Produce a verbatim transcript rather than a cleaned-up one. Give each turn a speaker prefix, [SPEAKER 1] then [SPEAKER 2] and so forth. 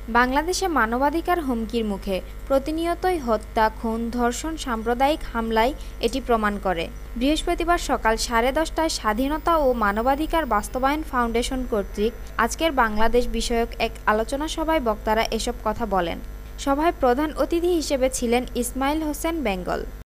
[SPEAKER 1] বাংলাদেশে মানবাধিকার হুমকির মুখে। প্রতিনিয়তই হত্যা, খুন, ধর্ষণ, সাম্প্রদায়িক হামলায় এটি প্রমাণ করে। বৃহস্পতিবার সকাল সাড়ে দশটায় স্বাধীনতা ও মানবাধিকার বাস্তবায়ন ফাউন্ডেশন কর্তৃক আজকের বাংলাদেশ বিষয়ক এক আলোচনা সভায় বক্তারা এসব কথা বলেন। সভায় প্রধান অতিথি হিসেবে ছিলেন ইসমাইল হোসেন বেঙ্গল।